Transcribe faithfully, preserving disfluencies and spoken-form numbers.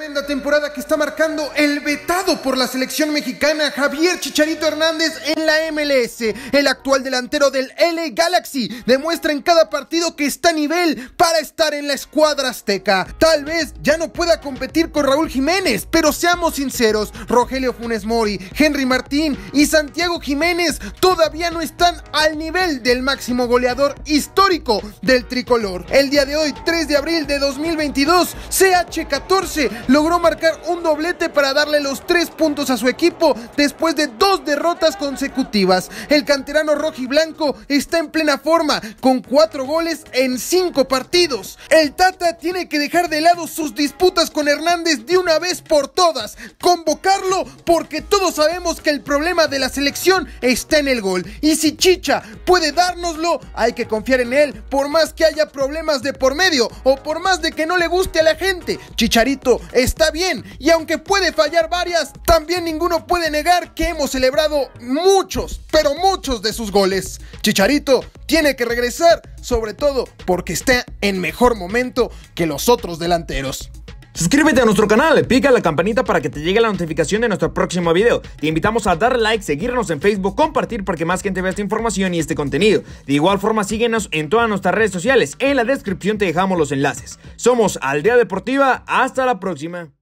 Tremenda temporada que está marcando el vetado por la selección mexicana Javier Chicharito Hernández en la M L S. El actual delantero del L A Galaxy demuestra en cada partido que está a nivel para estar en la escuadra azteca. Tal vez ya no pueda competir con Raúl Jiménez, pero seamos sinceros, Rogelio Funes Mori, Henry Martín y Santiago Jiménez todavía no están al nivel del máximo goleador histórico del tricolor. El día de hoy, tres de abril de dos mil veintidós, C H catorce logró marcar un doblete para darle los tres puntos a su equipo después de dos derrotas consecutivas. El canterano rojiblanco está en plena forma, con cuatro goles en cinco partidos. El Tata tiene que dejar de lado sus disputas con Hernández de una vez por todas, convocarlo, porque todos sabemos que el problema de la selección está en el gol, y si Chicha puede dárnoslo, hay que confiar en él, por más que haya problemas de por medio, o por más de que no le guste a la gente. Chicharito está bien, y aunque puede fallar varias, también ninguno puede negar que hemos celebrado muchos, pero muchos de sus goles. Chicharito tiene que regresar, sobre todo porque está en mejor momento que los otros delanteros. Suscríbete a nuestro canal, pica la campanita para que te llegue la notificación de nuestro próximo video. Te invitamos a darle like, seguirnos en Facebook, compartir para que más gente vea esta información y este contenido. De igual forma, síguenos en todas nuestras redes sociales. En la descripción te dejamos los enlaces. Somos Aldea Deportiva, hasta la próxima.